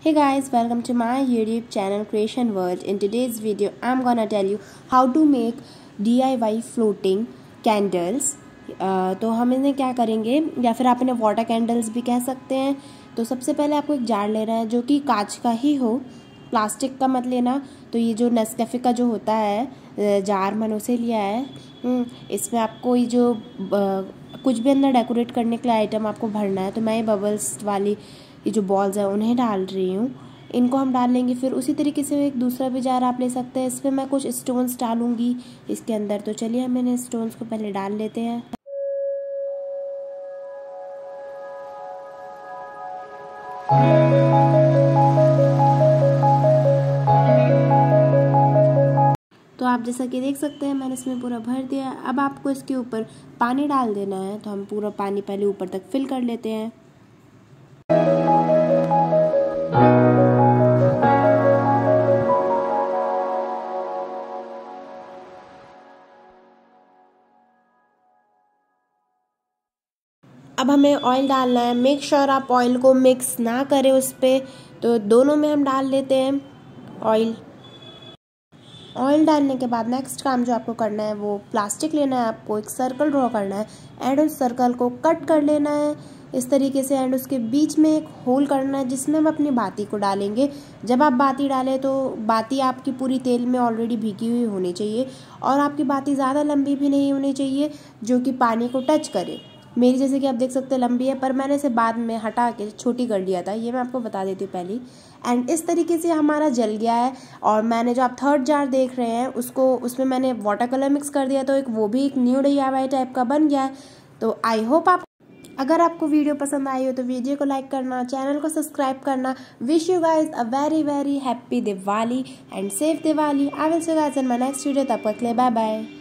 Hey guys, welcome to my YouTube channel Creation World. In today's video, I'm gonna tell you how to make DIY floating candles. तो हम इन्हें क्या करेंगे या फिर आप इन्हें वाटर कैंडल्स भी कह सकते हैं। तो सबसे पहले आपको एक जार लेना है जो कि कांच का ही हो, प्लास्टिक का मत लेना। तो ये जो नेस्कैफे का जो होता है जार मैंने उसे लिया है। इसमें आपको ये जो कुछ भी अंदर डेकोरेट करने के लिए आइटम आपको भरना है। तो मैं ये बबल्स वाली ये जो बॉल्स हैं उन्हें डाल रही हूँ। इनको हम डाल लेंगे। फिर उसी तरीके से एक दूसरा भी जार आप ले सकते हैं। इसमें मैं कुछ स्टोन्स डालूंगी इसके अंदर। तो चलिए हम इन्हें स्टोन्स को पहले डाल लेते हैं। तो आप जैसा कि देख सकते हैं मैंने इसमें पूरा भर दिया। अब आपको इसके ऊपर पानी डाल देना है। तो हम पूरा पानी पहले ऊपर तक फिल कर लेते हैं। अब हमें ऑयल डालना है। मेक श्योर आप ऑयल को मिक्स ना करें उस पर। तो दोनों में हम डाल लेते हैं ऑयल डालने के बाद नेक्स्ट काम जो आपको करना है वो प्लास्टिक लेना है। आपको एक सर्कल ड्रॉ करना है एंड उस सर्कल को कट कर लेना है इस तरीके से। एंड उसके बीच में एक होल करना है जिसमें हम अपनी बाती को डालेंगे। जब आप बाती डालें तो बाती आपकी पूरी तेल में ऑलरेडी भीगी हुई होनी चाहिए और आपकी बाती ज़्यादा लंबी भी नहीं होनी चाहिए जो कि पानी को टच करे। मेरी जैसे कि आप देख सकते हैं लंबी है, पर मैंने इसे बाद में हटा के छोटी कर लिया था। ये मैं आपको बता देती हूँ पहले। एंड इस तरीके से हमारा जल गया है। और मैंने जो आप थर्ड जार देख रहे हैं उसमें मैंने वाटर कलर मिक्स कर दिया। तो वो भी एक न्यू DIY टाइप का बन गया है। तो आई होप अगर आपको वीडियो पसंद आई हो तो वीडियो को लाइक करना, चैनल को सब्सक्राइब करना। Wish you guys a very very happy Diwali and safe Diwali. I will see you guys in my next video. तब तक के लिए बाय बाय।